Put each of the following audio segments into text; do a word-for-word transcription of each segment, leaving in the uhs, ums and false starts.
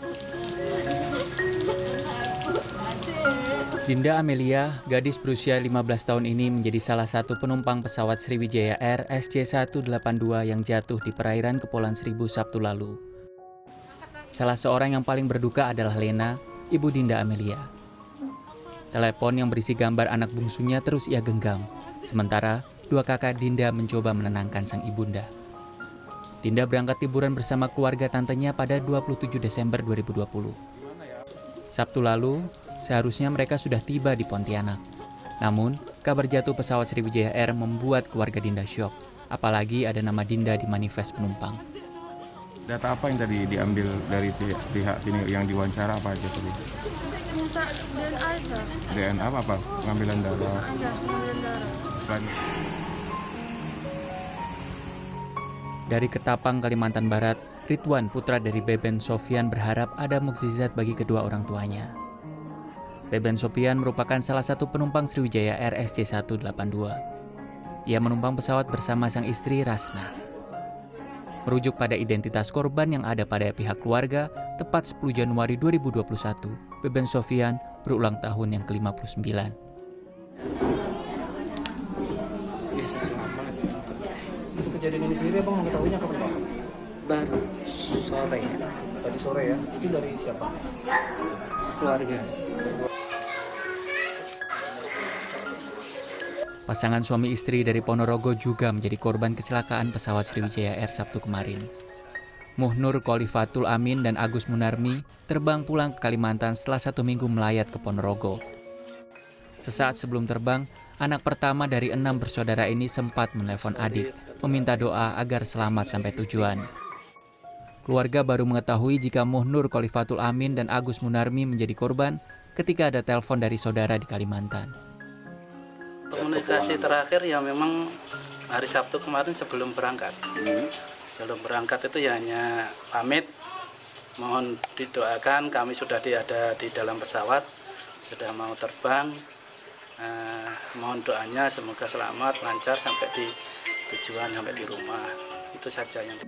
Dinda Amelia, gadis berusia lima belas tahun ini menjadi salah satu penumpang pesawat Sriwijaya Air S C seratus delapan puluh dua yang jatuh di perairan Kepulauan Seribu Sabtu lalu. Salah seorang yang paling berduka adalah Lena, ibu Dinda Amelia. Telepon yang berisi gambar anak bungsunya terus ia genggam, sementara dua kakak Dinda mencoba menenangkan sang ibunda. Dinda berangkat liburan bersama keluarga tantenya pada dua puluh tujuh Desember dua ribu dua puluh. Sabtu lalu, seharusnya mereka sudah tiba di Pontianak. Namun, kabar jatuh pesawat Sriwijaya Air membuat keluarga Dinda syok, apalagi ada nama Dinda di manifest penumpang. Data apa yang tadi diambil dari pihak, pihak sini yang diwawancara apa aja tadi? Minta D N A aja. D N A apa? apa? Pengambilan darah? Iya, pengambilan darah. Selain Dari Ketapang, Kalimantan Barat, Ridwan, putra dari Beben Sofian, berharap ada mukjizat bagi kedua orang tuanya. Beben Sofian merupakan salah satu penumpang Sriwijaya Air S C seratus delapan puluh dua. Ia menumpang pesawat bersama sang istri Rasna. Merujuk pada identitas korban yang ada pada pihak keluarga, tepat sepuluh Januari dua ribu dua puluh satu, Beben Sofian berulang tahun yang ke lima puluh sembilan. Bisa selamat. Kejadian ini sendiri abang mengetahuinya kapan bang? Baru sore. Tadi sore ya. Itu dari siapa? Keluarga. Pasangan suami istri dari Ponorogo juga menjadi korban kecelakaan pesawat Sriwijaya Air Sabtu kemarin. Muhnur Khalifatul Amin dan Agus Munarmi terbang pulang ke Kalimantan setelah satu minggu melayat ke Ponorogo. Sesaat sebelum terbang, anak pertama dari enam bersaudara ini sempat menelepon adik, meminta doa agar selamat sampai tujuan. Keluarga baru mengetahui jika Muhnur Khalifatul Amin dan Agus Munarmi menjadi korban ketika ada telepon dari saudara di Kalimantan. Komunikasi terakhir ya memang hari Sabtu kemarin sebelum berangkat. Hmm. Sebelum berangkat itu ya hanya pamit, mohon didoakan, kami sudah di, ada di dalam pesawat, sudah mau terbang. Eh, mohon doanya semoga selamat, lancar sampai di tujuan, sampai di rumah. Itu saja yang.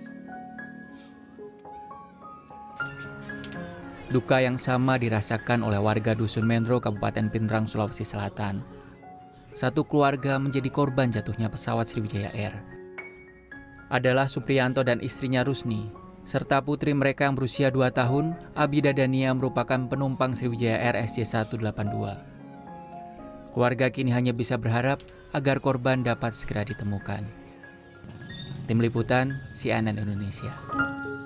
Duka yang sama dirasakan oleh warga Dusun Menro, Kabupaten Pindrang, Sulawesi Selatan. Satu keluarga menjadi korban jatuhnya pesawat Sriwijaya Air. Adalah Supriyanto dan istrinya Rusni, serta putri mereka yang berusia dua tahun, Abida Dania, merupakan penumpang Sriwijaya Air S C seratus delapan puluh dua. Keluarga kini hanya bisa berharap agar korban dapat segera ditemukan. Tim Liputan, C N N Indonesia.